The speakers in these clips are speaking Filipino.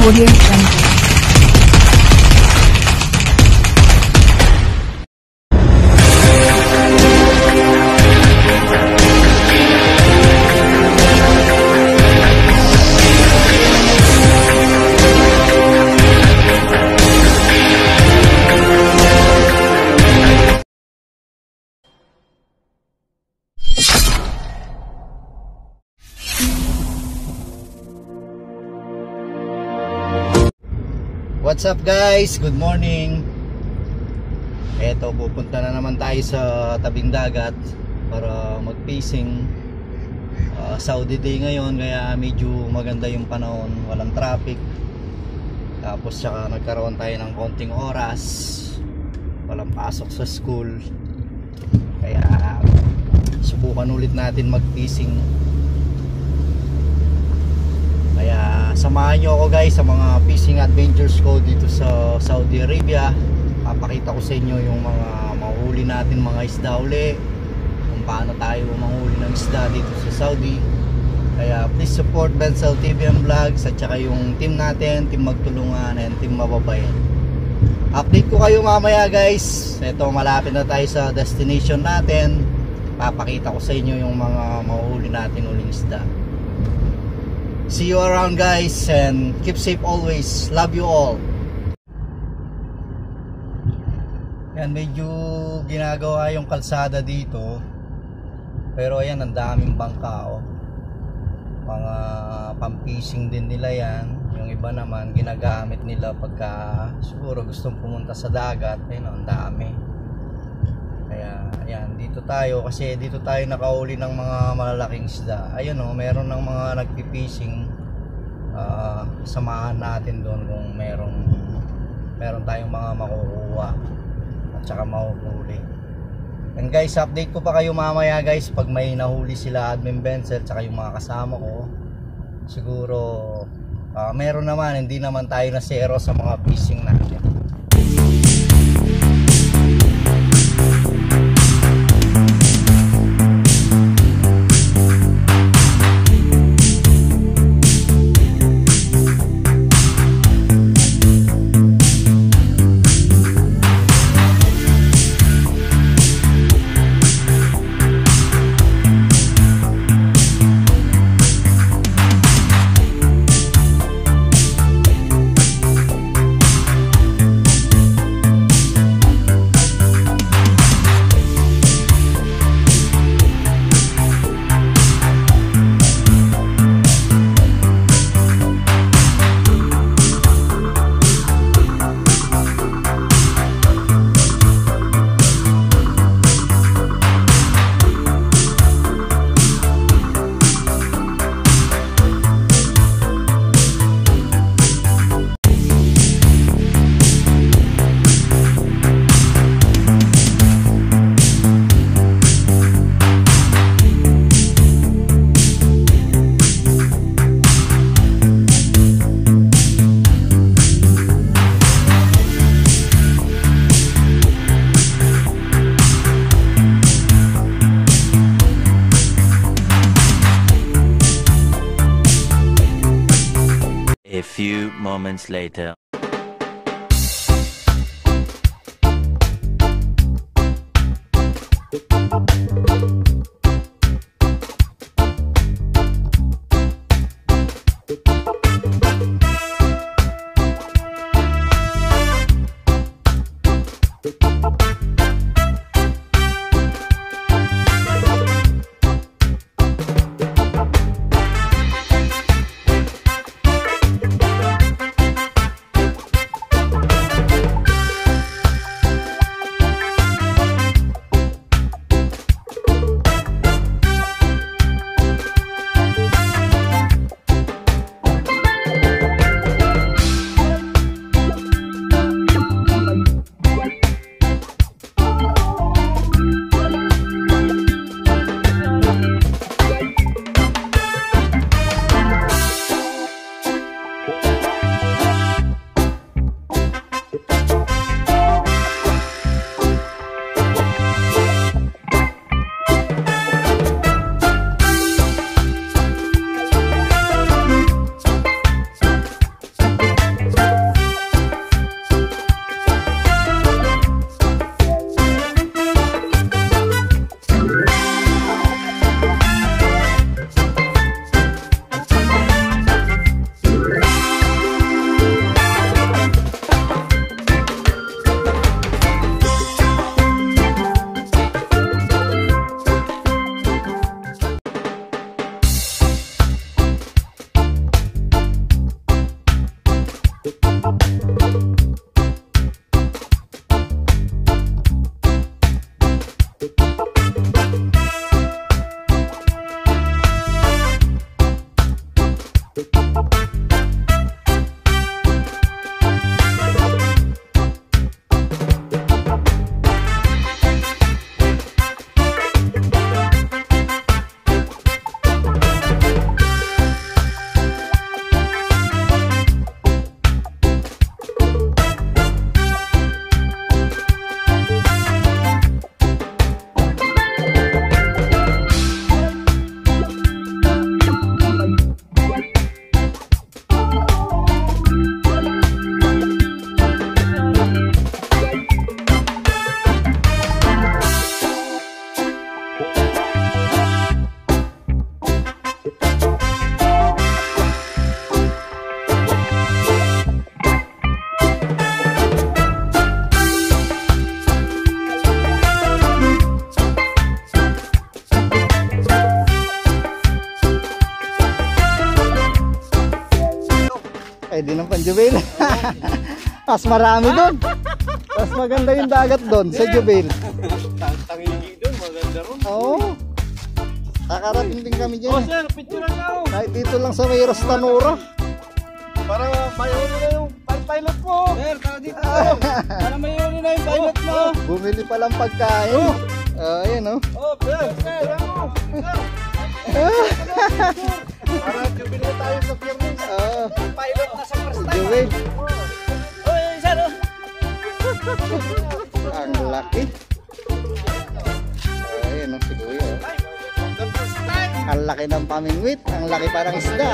Audio Jungle. What's up guys? Good morning. Eto, pupunta na naman tayo sa tabing dagat para mag-fishing. Saudi day ngayon, kaya medyo maganda yung panahon, walang traffic. Tapos saka nagkaroon tayo ng konting oras, walang pasok sa school, kaya subukan ulit natin mag-fishing. Kaya samahan nyo ako guys sa mga fishing adventures ko dito sa Saudi Arabia. Papakita ko sa inyo yung mga mahuli natin mga isda uli, kung paano tayo manghuli ng isda dito sa Saudi. Kaya please support Bencel TV and Vlogs at saka yung team natin, team Magtulungan and team Mababayan. Update ko kayo mamaya guys. Ito, malapit na tayo sa destination natin. Papakita ko sa inyo yung mga mahuli natin uling isda. See you around guys and keep safe always. Love you all. Yan, medyo ginagawa yung kalsada dito, pero ayan, ang daming bangka oh. Mga pang-fishing din nila yan. Yung iba naman ginagamit nila pagka siguro gustong pumunta sa dagat. Ayun, ang dami. Kaya ayan, dito tayo kasi dito tayo nakauli ng mga malalaking isda. Ayun oh, meron ng mga nagpi-fishing. Samahan natin doon kung meron tayong mga makukuha at saka mahuhuli. And guys, update ko pa kayo mamaya guys pag may nahuli sila Dammam.Bencel at saka yung mga kasama ko. Siguro meron naman, hindi naman tayo na zero sa mga fishing natin. A few moments later. Jubil. Mas marami doon. Mas maganda yung dagat doon sa Jubil. Tangigi doon, maganda ron. Oo. Kakarating din kami Oh dyan. sir, picture lang ako. Kahit dito lang sa may Rostanora. Para mayroon na yung pilot mo. Sir, para dito tayo. Para mayroon na yung pilot mo. Bumili pa lang pagkain. Ayan o. Oh, sir, lang mo. Para jubil na tayo sa Piernes. Pilot na sa first time. Jubil. Oh, sir. Ang laki. Ayan o, si Kuya. The first time. Ang laki ng pamingwit. Ang laki parang isda.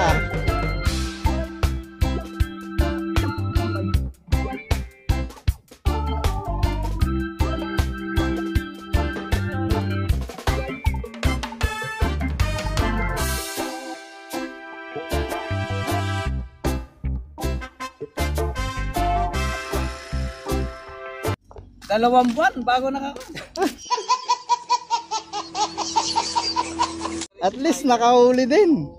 Dalawang buwan bago At least nakahuli din.